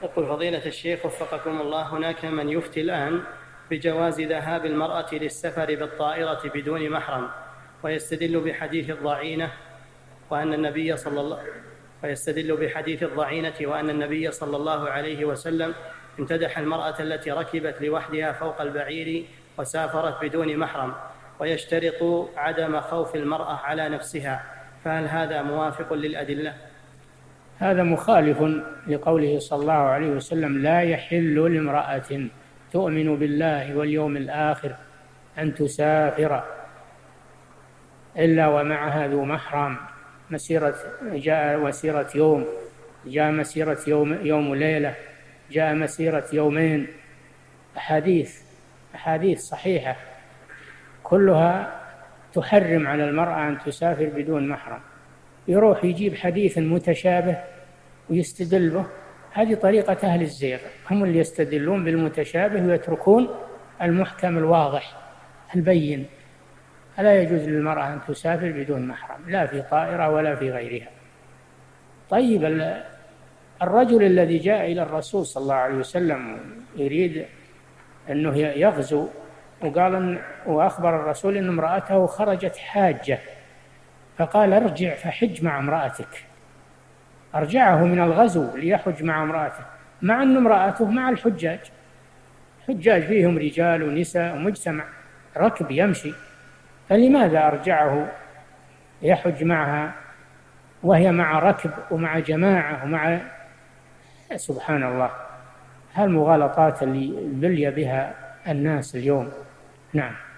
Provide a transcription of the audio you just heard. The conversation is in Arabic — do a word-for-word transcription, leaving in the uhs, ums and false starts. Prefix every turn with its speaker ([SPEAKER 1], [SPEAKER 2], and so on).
[SPEAKER 1] يقول فضيلة الشيخ وفقكم الله، هناك من يفتي الآن بجواز ذهاب المرأة للسفر بالطائرة بدون محرم، ويستدل بحديث الضعينة وأن النبي صلى الله ويستدل بحديث الضعينة وأن النبي صلى الله عليه وسلم امتدح المرأة التي ركبت لوحدها فوق البعير وسافرت بدون محرم، ويشترط عدم خوف المرأة على نفسها، فهل هذا موافق للأدلة؟
[SPEAKER 2] هذا مخالف لقوله صلى الله عليه وسلم: لا يحل لامرأة تؤمن بالله واليوم الآخر أن تسافر إلا ومعها ذو محرم، مسيرة جاء مسيرة يوم، جاء مسيرة يوم يوم ليلة، جاء مسيرة يومين. أحاديث أحاديث صحيحة كلها تحرم على المرأة أن تسافر بدون محرم. يروح يجيب حديث متشابه ويستدل به، هذه طريقة أهل الزيغ، هم اللي يستدلون بالمتشابه ويتركون المحكم الواضح البين. لا يجوز للمرأة أن تسافر بدون محرم، لا في طائرة ولا في غيرها. طيب، الرجل الذي جاء إلى الرسول صلى الله عليه وسلم يريد أنه يغزو، وقال إن وأخبر الرسول أن امرأته خرجت حاجة، فقال: ارجع فحج مع امرأتك. أرجعه من الغزو ليحج مع امرأته، مع أن امرأته مع الحجاج، حجاج فيهم رجال ونساء ومجتمع ركب يمشي، فلماذا أرجعه يحج معها وهي مع ركب ومع جماعة ومع سبحان الله. هالمغالطات اللي بلي بها الناس اليوم. نعم.